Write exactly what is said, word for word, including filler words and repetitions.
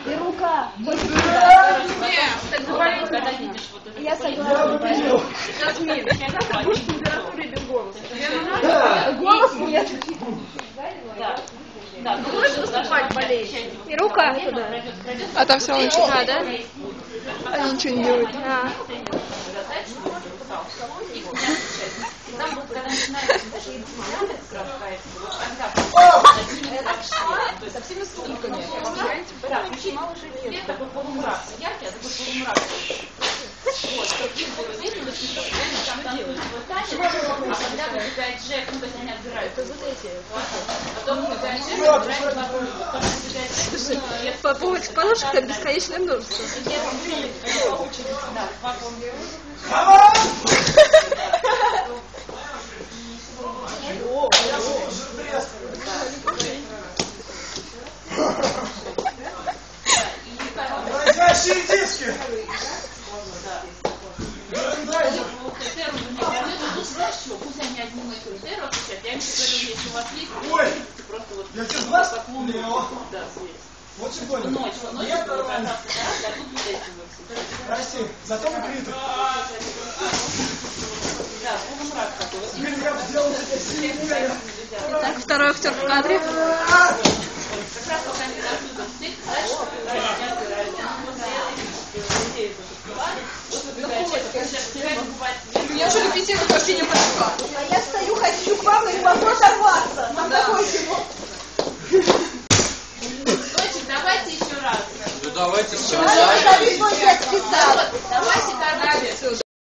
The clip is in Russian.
И рука. Я согласна. Голос нет. Да, ну можешь выступать, болеть. И рука туда. А там все равно ничего. А, да? Они ничего не делают. А. Там вот, когда начинается со всеми скулками. Да, включи свет такой полумрак. Яркий, а такой полумрак. Вот, чтобы их было видно, там танцуют свой танец, а когда выбегает Джек, ну то есть они отбираются. Вот эти. Потом выбегает Джек, отбирает на улицу. По поводу подушек это бесконечное множество. Да, вакуум. Дрожащие диски! Пусть они одним и тем же отвечают. Я им говорю, если у вас есть, ой, просто вот я тебе глаз поклонную. Да, вот что понял. ночь, ночь, я а тут вот эти вот. Прости, зато мы критик. Да, полумрак такой. Теперь я сделал это. Так, второй актер в кадре. Как раз пока они танцуют здесь, дальше я отбираю. Я уже репетирую почти не пошла. А я стою, хочу к вам и не могу оторваться. Там такой всего. Дочек, давайте еще раз. Ну давайте все. Давайте, давайте, давайте, Давайте, давайте.